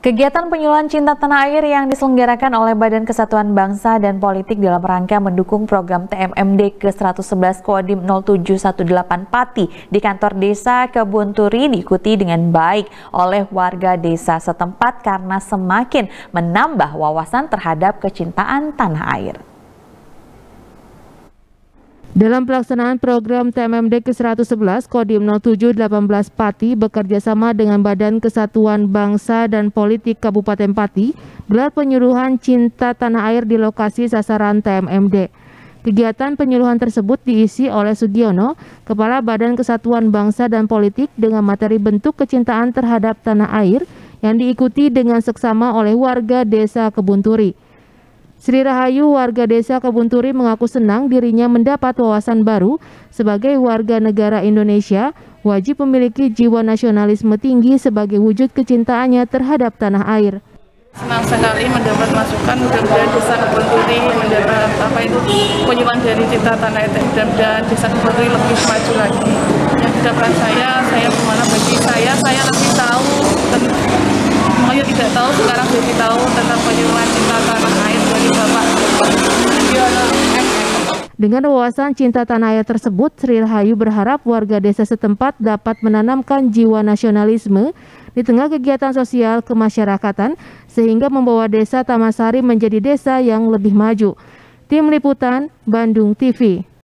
Kegiatan penyuluhan cinta tanah air yang diselenggarakan oleh Badan Kesatuan Bangsa dan Politik dalam rangka mendukung program TMMD ke-111 Kodim 0718 Pati di kantor desa Kebunturi diikuti dengan baik oleh warga desa setempat karena semakin menambah wawasan terhadap kecintaan tanah air. Dalam pelaksanaan program TMMD ke-111 Kodim 0718 Pati bekerjasama dengan Badan Kesatuan Bangsa dan Politik Kabupaten Pati, gelar penyuluhan cinta tanah air di lokasi sasaran TMMD. Kegiatan penyuluhan tersebut diisi oleh Sugiono, Kepala Badan Kesatuan Bangsa dan Politik dengan materi bentuk kecintaan terhadap tanah air yang diikuti dengan seksama oleh warga desa Kebunturi. Sri Rahayu, warga desa Kebunturi, mengaku senang dirinya mendapat wawasan baru sebagai warga negara Indonesia, wajib memiliki jiwa nasionalisme tinggi sebagai wujud kecintaannya terhadap tanah air. Senang sekali mendapat masukan, mudah-mudahan desa Kebunturi mendapat penyuluhan dari cinta tanah air dan desa Kebunturi lebih maju lagi. Yang harapan saya gimana bagi saya lebih tahu, semuanya tidak tahu, sekarang jadi tahu tentang penyuluhan cinta tanah air dari Bapak Sugiono. Dengan wawasan cinta tanah air tersebut, Sri Rahayu berharap warga desa setempat dapat menanamkan jiwa nasionalisme di tengah kegiatan sosial kemasyarakatan sehingga membawa desa Taman Sari menjadi desa yang lebih maju. Tim Liputan, Bandung TV.